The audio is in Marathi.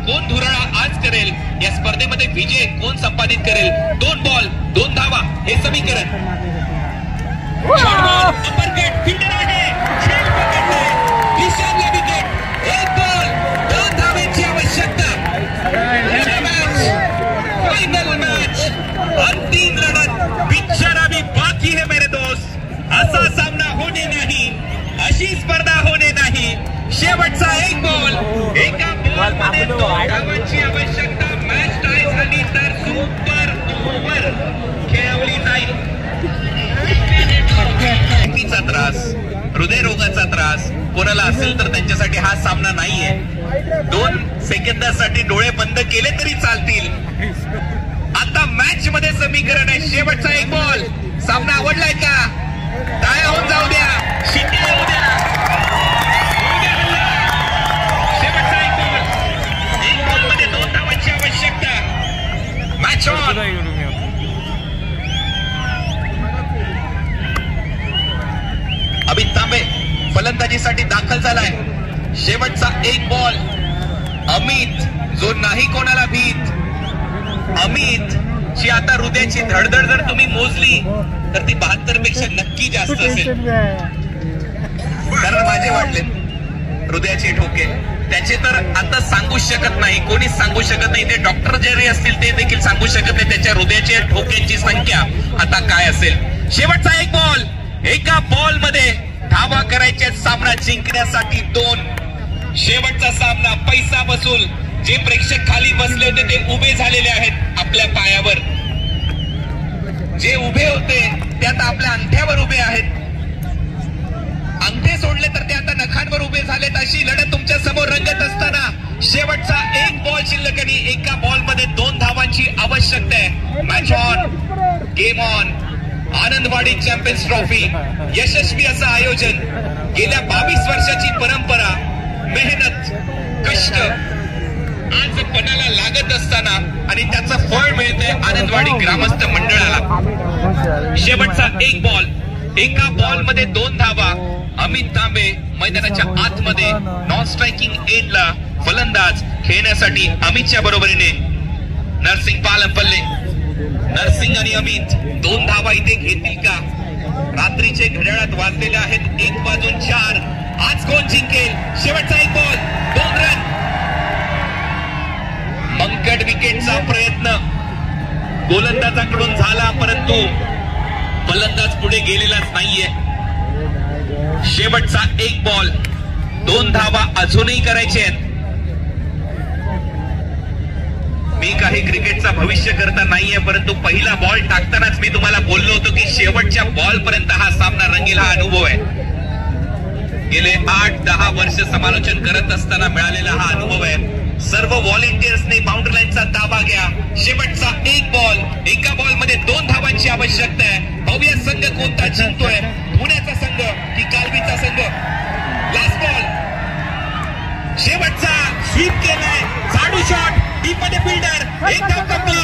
कोण धुराळा आज करेल, या स्पर्धेमध्ये विजय कोण संपादित करेल. 2 बॉल 2 धावा हे समीकरण. फिल्डर आहे, खेळ पकडले, ईशानला विकेट. 1 बॉल 2 धावेची आवश्यकता. फायनल मॅच, अंतिम लढत बिचारा भी बाकी है मेरे दोस्त. असा सामना होणे नाही, अशी स्पर्धा होणे नाही. शेवटचा 1 बॉल, एका बॉल मध्ये 2 धावांची आवश्यकता. मॅच टाय झाली तर सुपर ओव्हर खेळवली जाईल. चा त्रास, हृदयरोगाचा त्रास कोणाला असेल तर त्यांच्यासाठी हा सामना नाहीये. 2 सेकंदासाठी डोळे बंद केले तरी चालतील. आता मॅच मध्ये समीकरण आहे. शेवटचा 1 बॉल. सामना आवडलाय का? टाळ्या होऊन जाऊ द्या, शिट्टी येऊ द्या. शेवटचा 1 बॉल, 1 बॉल मध्ये 2 धावांची आवश्यकता. Match on. अमित तांबे फलंदाजीसाठी दाखल झालाय. शेवटचा 1 बॉल. अमित जो नाही कोणाला भीत, अमित ची आता हृदयाची धडधड जर तुम्ही मोजली तर ती 72 पेक्षा नक्की जास्त असेल. कारण माझे वाढले हृदयाचे ठोके, त्याचे तर आता सांगू शकत नाही, कोणीच सांगू शकत नाही. ते डॉक्टर जरी असतील ते देखील सांगू शकत नाही त्याच्या हृदयाच्या ठोक्यांची संख्या आता काय असेल. शेवटचा 1 बॉल. एका बॉल मध्ये धावा करायचे, सामना जिंकण्यासाठी 2. शेवटचा सामना पैसा वसूल. जे प्रेक्षक खाली बसले होते ते उभे झालेले आहेत आपल्या पायावर. जे उभे होते ते आता आपल्या अंगठ्यावर उभे आहेत. अंगठे सोडले तर ते आता नखांवर उभे झालेत. अशी लढत तुमच्या समोर रंगत असताना शेवटचा 1 बॉल शिल्लक आणि एका बॉल मध्ये 2 धावांची आवश्यकता आहे. Match on, game on. Anandwadi champions trophy यशस्वी असं आयोजन, गेल्या 22 वर्षाची परंपरा, मेहनत, कष्ट आज पणाला लागत असताना आणि त्याचं फळ मिळतंय आनंदवाडी ग्रामस्थ मंडळाला. शेवटचा 1 बॉल. एका बॉल मध्ये 2 धावा. अमित तांबे मैदानाच्या आतमध्ये नॉन स्ट्रायकिंग एंडला फलंदाज खेळण्यासाठी अमितच्या बरोबरीने नरसिंग पालमपल्ले. नरसिंग आणि अमित 2 धावा इथे घेतील का? रात्रीचे घड्याळात वाजलेले आहेत 1 वाजून 4. आज कोण जिंकेल? शेवटचा 1 बॉल 2 रन. मंकड विकेटचा प्रयत्न गोलंदाजाकडून झाला, परंतु फलंदाज पुढे गेलेलाच नाहीये. शेवटचा 1 बॉल 2 धावा अजूनही करायचे आहेत. मी काही क्रिकेटचा भविष्य करता नाहीये, परंतु पहिला बॉल टाकतानाच मी तुम्हाला बोललो होतो की शेवटच्या बॉल पर्यंत हा सामना रंगेल. हा अनुभव आहे. गेले 8-10 वर्ष समालोचन करत असताना मिळालेला हा अनुभव आहे. सर्व व्हॉलेंटियर्सने बाउंड्री लाईनचा दाबा घ्या. शेवटचा 1 बॉल. एका बॉल मध्ये 2 धावांची आवश्यकता आहे. भव्य संघ कोणता जिंकतोय? पुण्याचा संघ की कालवीचा संघ? Last ball. शेवटचा स्वीप केलाय. झाडू शॉट. डीप मध्ये फिल्डर. एक धाव कंप्लीट.